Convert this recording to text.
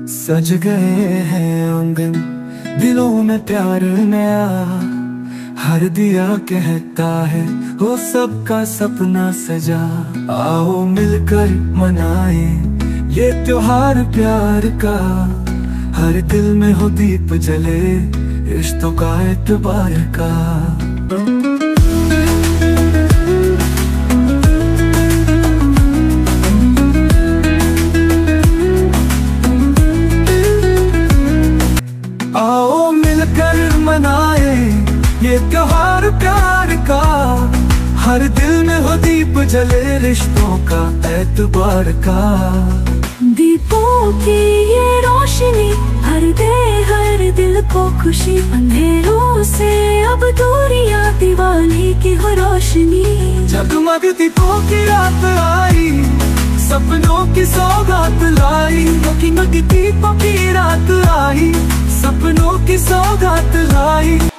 सज गए हैं आंगन, दिलों में प्यार नया। हर दिया कहता है वो सबका सपना सजा। आओ मिलकर मनाए ये त्योहार प्यार का। हर दिल में हो दीप जले रिश्तों का एतबार का। आओ मिलकर मनाए ये त्योहार प्यार का। हर दिल में हो दीप जले रिश्तों का एतबार का। दीपों की ये रोशनी भर दे हर दिल को खुशी। अंधेरों से अब दूरियां दिवाली की हो रोशनी। जगमग दीपों की रात आई, सपनों की सौगात लाई। जगमग दीपों की रात आई, सपनों की सौगात लाई।